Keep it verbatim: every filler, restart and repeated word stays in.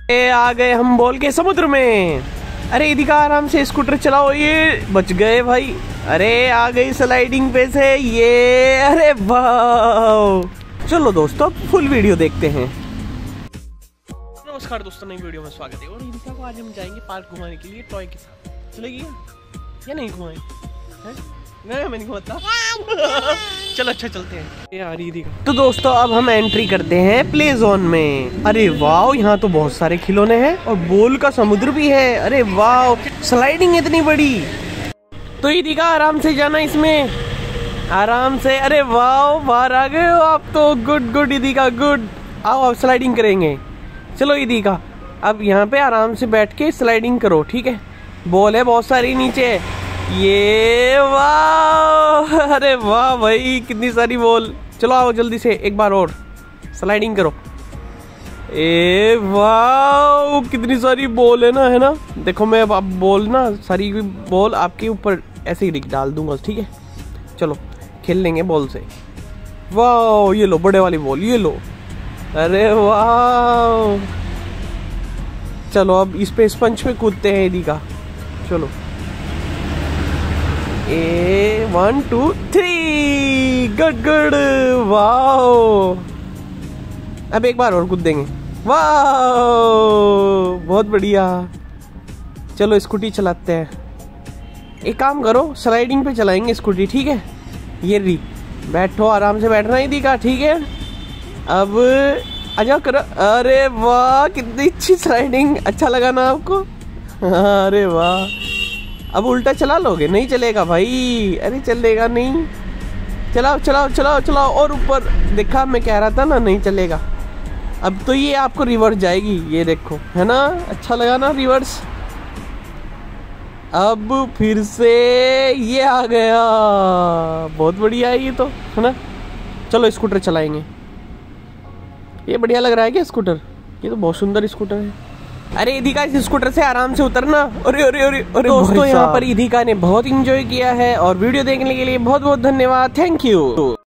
ए, आ गए हम बोल के समुद्र में। अरे इदिका आराम से स्कूटर चलाओ, ये बच गए भाई। अरे आ गई स्लाइडिंग पे से ये, अरे वाह। चलो दोस्तों फुल वीडियो देखते हैं। नमस्कार दोस्तों, नई वीडियो में स्वागत है। और इदिका को आज हम जाएंगे पार्क घुमाने के लिए टॉय के साथ। चलेगी या नहीं घुमाएं? नहीं मैं नहीं घुमाता। चलो अच्छा चलते हैं यार इदिका। तो दोस्तों अब हम एंट्री करते हैं प्ले जोन में। अरे वाह, यहाँ तो बहुत सारे खिलौने हैं और बोल का समुद्र भी है। अरे वाह, स्लाइडिंग इतनी बड़ी। तो इदिका आराम से जाना इसमें, आराम से। अरे वाह, बाहर आ गए हो आप तो। Good good Idika good. आओ अब स्लाइडिंग करेंगे। चलो इदिका अब यहाँ पे आराम से बैठ के स्लाइडिंग करो, ठीक है। बॉल है बहुत सारी नीचे। ये वाह, अरे वाह भाई कितनी सारी बॉल। चलो आओ जल्दी से एक बार और स्लाइडिंग करो। ए वाह, कितनी सारी बॉल है ना, है ना। देखो मैं अब बॉल ना सारी बॉल आपके ऊपर ऐसे ही डाल दूंगा, ठीक है। चलो खेल लेंगे बॉल से। वाह ये लो बड़े वाली बॉल, ये लो। अरे वाह, चलो अब इस पे स्पंज पे कूदते हैं इदिका। चलो ए one two three, good good. Wow, अब एक बार और कूद देंगे। वाओ बहुत बढ़िया। चलो स्कूटी चलाते हैं। एक काम करो, स्लाइडिंग पे चलाएंगे स्कूटी, ठीक है। ये री बैठो, आराम से बैठना ही दिखा, ठीक है। अब आजा करो। अरे वाह कितनी अच्छी स्लाइडिंग, अच्छा लगा ना आपको? अरे वाह, अब उल्टा चला लोगे? नहीं चलेगा भाई, अरे चलेगा नहीं। चलाओ चलाओ चलाओ चलाओ और ऊपर। देखा मैं कह रहा था ना नहीं चलेगा। अब तो ये आपको रिवर्स जाएगी, ये देखो, है ना। अच्छा लगा ना रिवर्स। अब फिर से ये आ गया, बहुत बढ़िया है ये तो, है ना। चलो स्कूटर चलाएंगे। ये बढ़िया लग रहा है क्या स्कूटर? ये तो बहुत सुंदर स्कूटर है। अरे इदिका इस स्कूटर से आराम से उतरना। अरे अरे अरे अरे दोस्तों, यहाँ पर इदिका ने बहुत इंजॉय किया है और वीडियो देखने के लिए बहुत बहुत धन्यवाद। Thank you.